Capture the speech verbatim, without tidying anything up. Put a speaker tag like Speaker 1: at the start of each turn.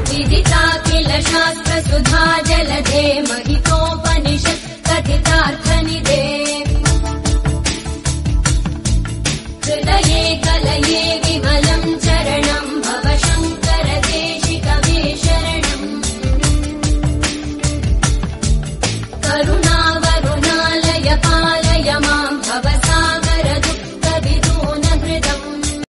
Speaker 1: विदिता किल शास्त्र सुधा जलधे महितोपनिषत् कथितार्थनिधे हृदये कलये विमलम् चरणम् भव शङ्कर देशिकमे शरणम् करुणा